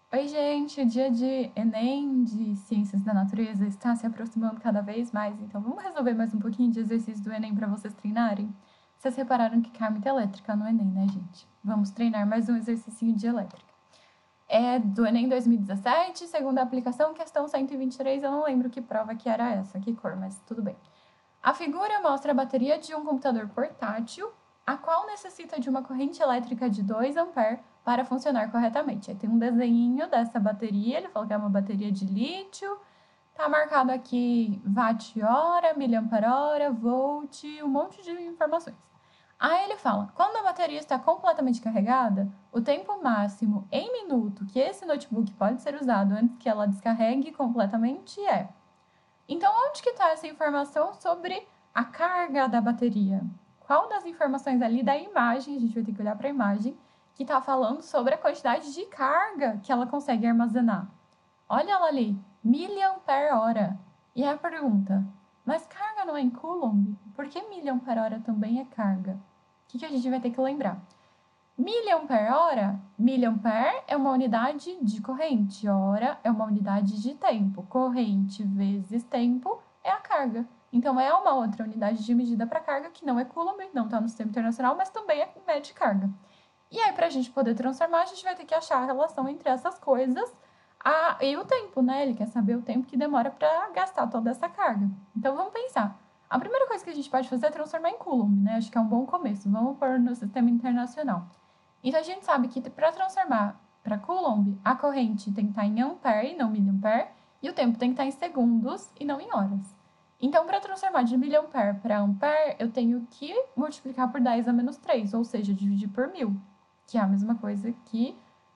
Oi, gente! O dia de Enem, de Ciências da Natureza, está se aproximando cada vez mais, então vamos resolver mais um pouquinho de exercício do Enem para vocês treinarem? Vocês repararam que cai muita elétrica no Enem, né, gente? Vamos treinar mais um exercício de elétrica. É do Enem 2017, segunda aplicação, questão 123, eu não lembro que prova que era essa, que cor, mas tudo bem. A figura mostra a bateria de um computador portátil, a qual necessita de uma corrente elétrica de 2 A para funcionar corretamente. Aí tem um desenho dessa bateria, ele falou que é uma bateria de lítio, tá marcado aqui watt-hora, miliampere-hora, volt, um monte de informações. Aí ele fala, quando a bateria está completamente carregada, o tempo máximo em minuto que esse notebook pode ser usado antes que ela descarregue completamente é... Então, onde que está essa informação sobre a carga da bateria? Qual das informações ali da imagem, a gente vai ter que olhar para a imagem, que está falando sobre a quantidade de carga que ela consegue armazenar? Olha ela ali, miliampere-hora. E a pergunta, mas carga não é em coulomb? Por que miliampere-hora também é carga? O que a gente vai ter que lembrar? Miliampere-hora, miliampere é uma unidade de corrente, hora é uma unidade de tempo. Corrente vezes tempo é a carga. Então, é uma outra unidade de medida para carga que não é coulomb, não está no sistema internacional, mas também mede carga. E aí, para a gente poder transformar, a gente vai ter que achar a relação entre essas coisas e o tempo, né? Ele quer saber o tempo que demora para gastar toda essa carga. Então, vamos pensar. A primeira coisa que a gente pode fazer é transformar em coulomb, né? Acho que é um bom começo. Vamos pôr no sistema internacional. Então, a gente sabe que para transformar para coulomb, a corrente tem que estar em ampere e não miliampere, e o tempo tem que estar em segundos e não em horas. Então, para transformar de miliampere para ampere, eu tenho que multiplicar por 10 a menos 3, ou seja, dividir por 1000, que é a mesma coisa que...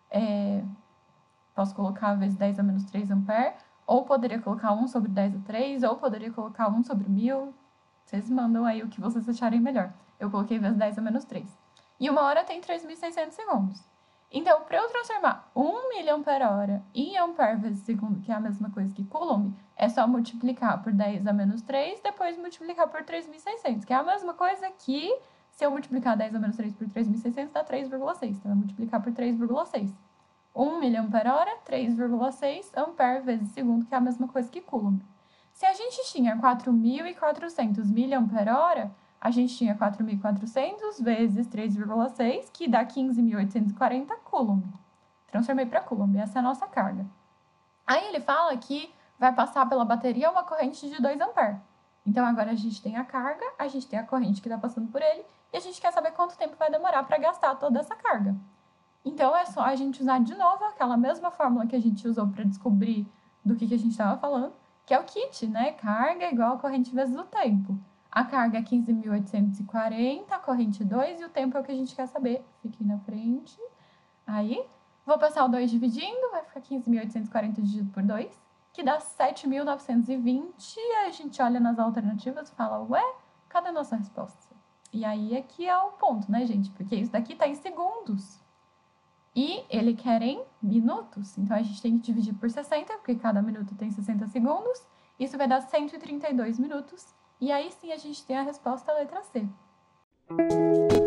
posso colocar vezes 10 a menos 3 ampere, ou poderia colocar 1 sobre 10 a 3, ou poderia colocar 1 sobre 1000. Vocês mandam aí o que vocês acharem melhor. Eu coloquei vezes 10 a menos 3. E uma hora tem 3.600 segundos. Então, para eu transformar 1 miliampere-hora em ampere vezes segundo, que é a mesma coisa que coulomb, é só multiplicar por 10 a menos 3, depois multiplicar por 3.600, que é a mesma coisa que se eu multiplicar 10 a menos 3 por 3.600, dá 3,6. Então, eu vou multiplicar por 3,6. 1 miliampere-hora, 3,6 ampere vezes segundo, que é a mesma coisa que coulomb. Se a gente tinha 4.400 miliampere-hora, a gente tinha 4.400 vezes 3,6, que dá 15.840 coulomb. Transformei para coulomb, essa é a nossa carga. Aí ele fala que vai passar pela bateria uma corrente de 2 ampere. Então, agora a gente tem a carga, a gente tem a corrente que está passando por ele, e a gente quer saber quanto tempo vai demorar para gastar toda essa carga. Então, é só a gente usar de novo aquela mesma fórmula que a gente usou para descobrir do que a gente estava falando, que é o kit, né? Carga igual a corrente vezes o tempo. A carga é 15.840, a corrente 2, e o tempo é o que a gente quer saber. Fiquei na frente. Aí, vou passar o 2 dividindo, vai ficar 15.840 dividido por 2, que dá 7.920, e a gente olha nas alternativas e fala, ué, cadê a nossa resposta? E aí é que é o ponto, né, gente? Porque isso daqui está em segundos. E ele quer em minutos, então a gente tem que dividir por 60, porque cada minuto tem 60 segundos. Isso vai dar 132 minutos. E aí sim a gente tem a resposta à letra C.